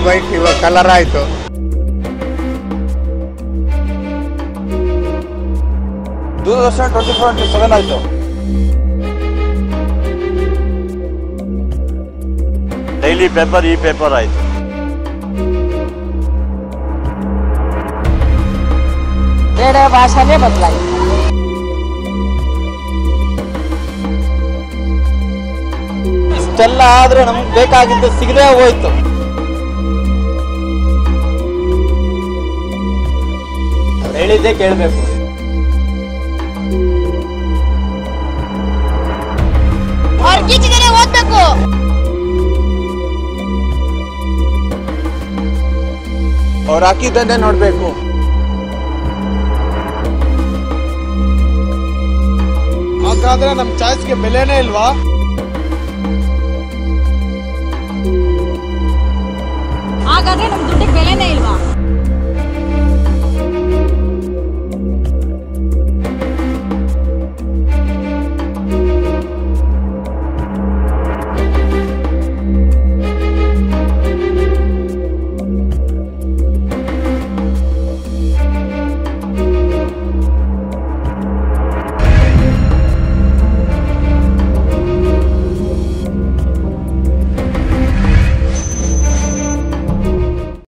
White ಇವಾಗ colour ಆಯ್ತು. ದೂರದರ್ಶನ 24x7 ಆಯ್ತು. ಡೈಲಿ ಪೇಪರ್ ಈ ಪೇಪರ್ ಆಯ್ತು. ಬೇರೆ ಭಾಷೆನೇ ಬದಲಾಯಿತು. ಇಷ್ಟೆಲ್ಲ ಆದ್ರೆ ನಮ್ಗೆ ಬೇಕಾಗಿದ್ದು ಸಿಗದೆ ಹೋಯ್ತು. ಹೇಳಿದ್ದೆ ಕೇಳಬೇಕು. ಓದ್ಬೇಕು. ಅವ್ರು ಹಾಕಿದ್ದನ್ನೇ ನೋಡ್ಬೇಕು. ಹಾಗಾದ್ರೆ ನಮ್ ಚಾಯ್ಸ್ಗೆ ಬೆಲೆನೇ ಇಲ್ವಾ? ಹಾಗಾದ್ರೆ ನಮ್ ದುಡ್ಡಿಗೆ ಬೆಲೆನೇ ಇಲ್ವಾ?